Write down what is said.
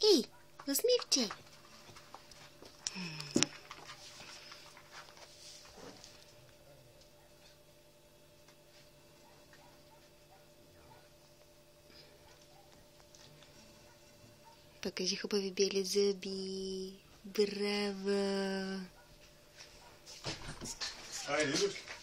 Ей, усмивче. Покажи хубави бели зъби. Браво! Айде, идваш ли?